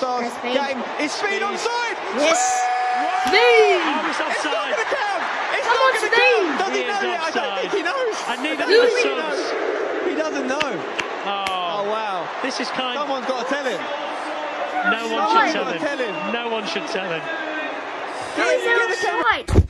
stars. Game is speed onside. Yes. Speed. Oh, it's offside. It's not going to count. It's Come not on, going to Speed. count. Does he know yet? I don't think he knows. And neither I don't does think he knows. He doesn't know. Oh, wow. This is kind. Someone's got to tell him. No one should tell him. No one should tell him. How is there offside?